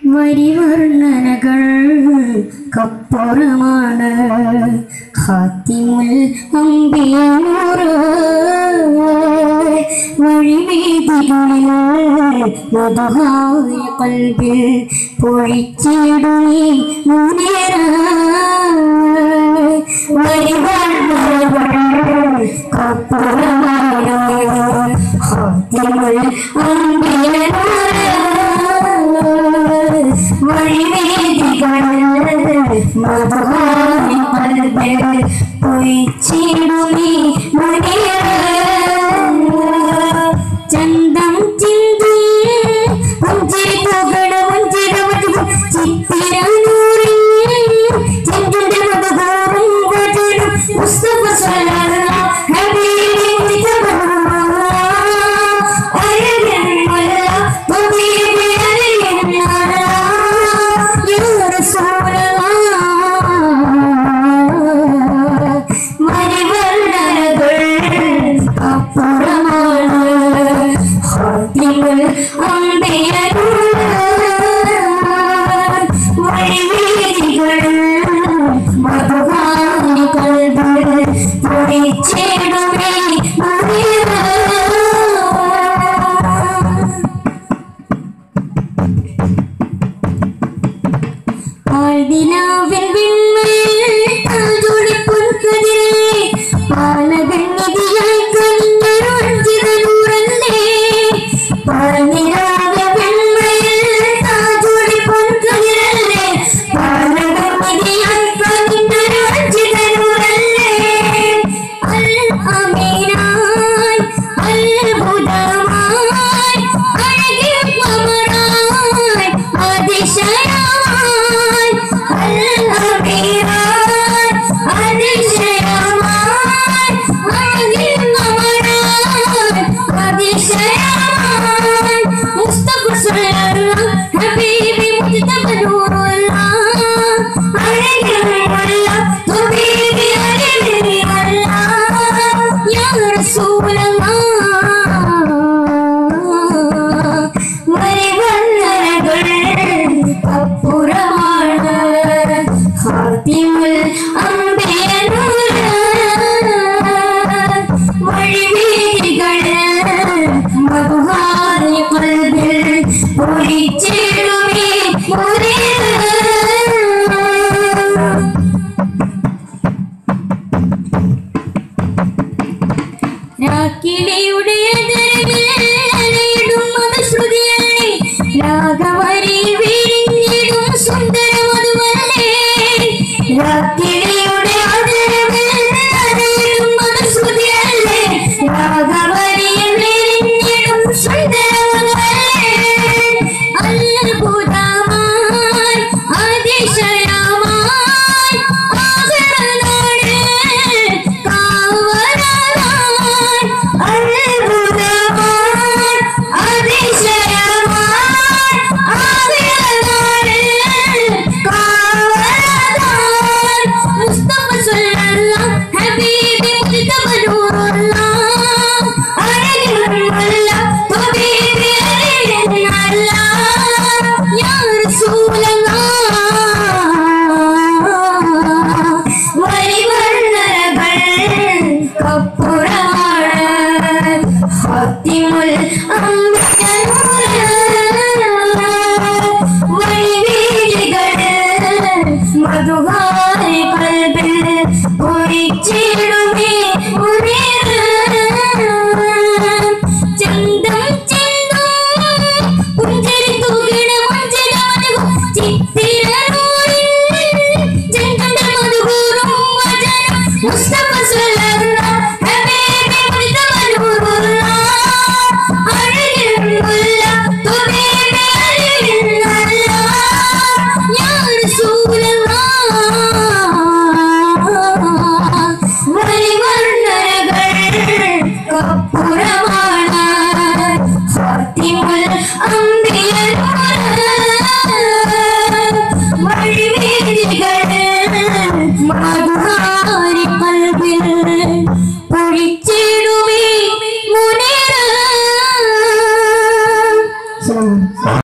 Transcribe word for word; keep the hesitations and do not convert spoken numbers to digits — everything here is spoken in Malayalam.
വരിവർണ്ണനകൾ കപ്പുറമാണ് ഖാത്തിമുൽ അംബിയാനൂറ് വഴിവേദികളിൽ മധുഹായ കൽബിൽ പൊഴിച്ചിടുമീ മുനീറ വരിവർണ്ണനകൾ കപ്പുറമാണ് ഖാത്തിമുൽ അംബിയാനൂറ് മധുഹായ കൽബിൽ പൊഴിച്ചിടുമീ മുനീറ ചന്തം ചിന്തി പുഞ്ചിരി പുകട പുഞ്ചിര മധു ചിത്തിരനൂറി ചെഞ്ചുണ്ട് മധുഹാറും വചനം മുസ്തഫ സല്ലല്ലാഹു ഹബീബി മുസ്തഫ അയ്യല്ല തബീബി അലിയല്ല യാ റസൂലല്ലാഹ് മരിവർണ്ണനകൾ അപ്പുറമാണ് ഖാത്തിമുൽ അംബിയാനൂറ് വഴിവേദികളിൽ മധുഹായ കൽബിൽ പൊഴിച്ചിടുമീ മുനീറ ആദിനാവിൻ വിണ്ണിൽ താജുളിപ്പൊൻകതിരേ പാലകൻ നിധിയായി കനിഞ്ഞൊരു അഞ്ചിതനൂറല്ലേ പാൽനിലാവിൻ വിണ്ണിൽ താജുളിപ്പൊൻകതിരല്ലേ പാലകൻ നിധിയായി കനിഞ്ഞൊരു അഞ്ചിതനൂറല്ലേ അൽ അമീനായി അത്ഭുതമായി അഴകിയ കമറായി അതിശയമായി ഹബീബി മുസ്തഫ നൂറുല്ലാഹ് അലൈഹിവല്ല തബീബി അലിയല്ല യാ റസൂലല്ലാഹ് വരിവർണ്ണനകൾ അപ്പുറമാണ് ഖാത്തിമുൽ അംബിയാനൂറ് വഴിവേദികളിൽ മധുഹായ കൽബിൽ പൊഴിച്ചിടുമീ മുനീറ രാക്കിളിയുടെ അലയിടും മധുശ്രുതിയല്ലേ രാഗവരി വിരിഞ്ഞിടും സുന്ദര മധുവല്ലേ രാക്കിളിയുടെ അലയിടും മധുശ്രുതിയല്ലേ രാഗവരി വിരിഞ്ഞിടും സുന്ദര അത്ഭുതമായി അതിശയമായി ആദരനാട് കാവലായി അത്ഭുതമായി അതിശയമായി ആദരനാട് കാവലായി മുസ്തഫ സല്ലല്ലാഹു ഹബീബി മുസ്തഫ നൂറുല്ലാഹ് അലൈഹിവല്ല തബീബി അലിയല്ല യാ റസൂലല്ലാഹ് വരിവർണ്ണനകൾ അപ്പുറമാണ് ഖാത്തിമുൽ അംബിയാനൂറ് വഴിവേദികളിൽ മധുഹായ കൽബിൽ പൊഴിച്ചിടുമീ മുനീറ ചന്തം ചിന്തും പുഞ്ചിരി തൂകിട മഞ്ചിര മധു ചിത്തിരനൂറി ചെഞ്ചുണ്ട് മധുഹാറും വചനം മുസ്തഫ സല്ലല്ലാഹു ഹബീബി മുസ്തഫ നൂറുല്ലാഹ് അലൈഹിവല്ല തബീബി അലിയല്ല യാ റസൂലല്ലാഹ് വരിവർണ്ണനകൾ അപ്പുറമാണ് ഖാത്തിമുൽ അംബിയാനൂറ് വഴിവേദികളിൽ മധുഹായ കൽബിൽ പൊഴിച്ചിടുമീ മുനീറ